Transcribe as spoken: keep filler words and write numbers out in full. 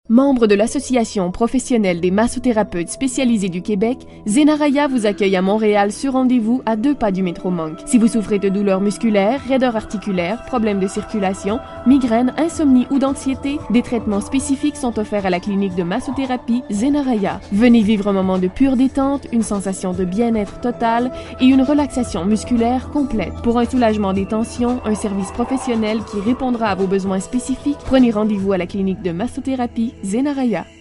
Membre de l'Association professionnelle des massothérapeutes spécialisés du Québec, Zenaraya vous accueille à Montréal sur rendez-vous à deux pas du métro Monk. Si vous souffrez de douleurs musculaires, raideurs articulaires, problèmes de circulation, migraines, insomnie ou d'anxiété, des traitements spécifiques sont offerts à la clinique de massothérapie Zenaraya. Venez vivre un moment de pure détente, une sensation de bien-être total et une relaxation musculaire complète. Pour un soulagement des tensions, un service professionnel qui répondra à vos besoins spécifiques, prenez rendez-vous à la clinique de massothérapie Zenaraya.